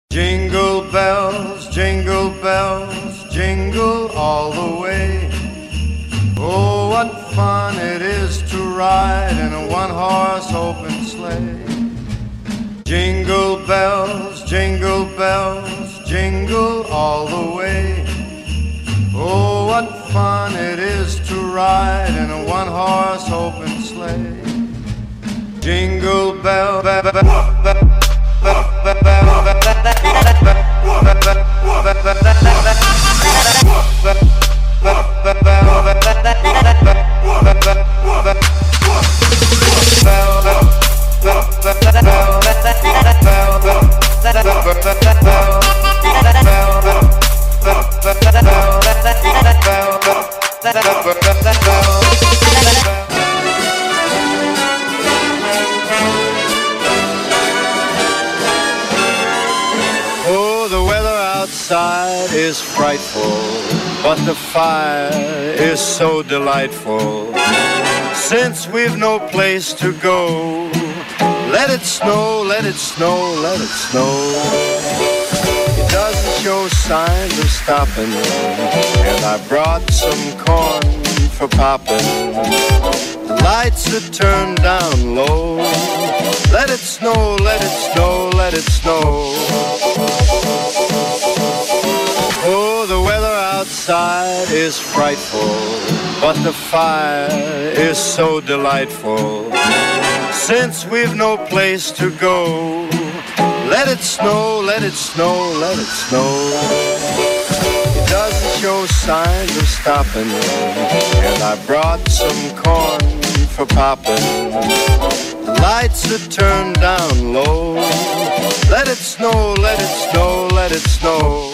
Jingle bells, jingle all the way. Oh, what fun it is to ride in a one-horse open sleigh. Jingle bells, jingle all the way. Oh, what fun it is to ride in a one-horse open sleigh. Jingle bell, outside is frightful, but the fire is so delightful. Since we've no place to go, let it snow, let it snow, let it snow. It doesn't show signs of stopping, and I brought some corn for popping. The lights are turned down low. Let it snow, let it snow, let it snow. Oh, the weather outside is frightful, but the fire is so delightful. Since we've no place to go, let it snow, let it snow, let it snow. It doesn't show signs of stopping, and I brought some corn for popping. The lights are turned down low. Let it snow, let it snow, let it snow.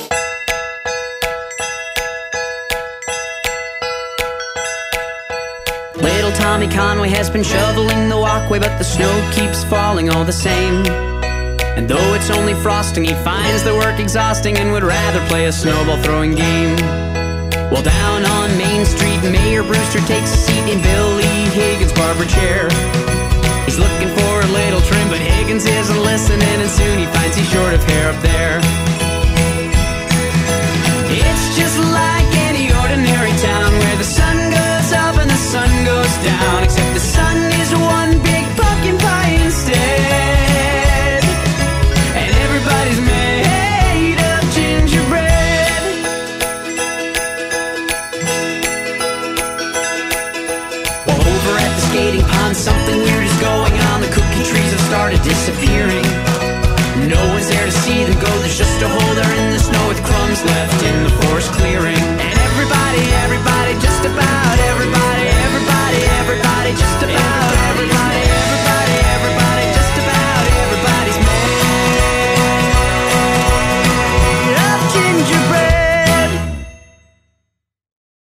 Little Tommy Conway has been shoveling the walkway, but the snow keeps falling all the same. And though it's only frosting, he finds the work exhausting and would rather play a snowball throwing game. Well, down on Main Street, Mayor Brewster takes a seat in Billy Higgins' barber chair. He's looking for a little trim, but Higgins isn't listening, and soon he finds he's short of hair up there. It's just like any ordinary town where the sun goes up and the sun goes down, except the sun is one big pumpkin pie instead, and everybody's made of gingerbread. Well, over at the skating pond, something weird is going on. The cookie trees have started disappearing. No one's there to see them go. There's just a hole there in the snow with crumbs left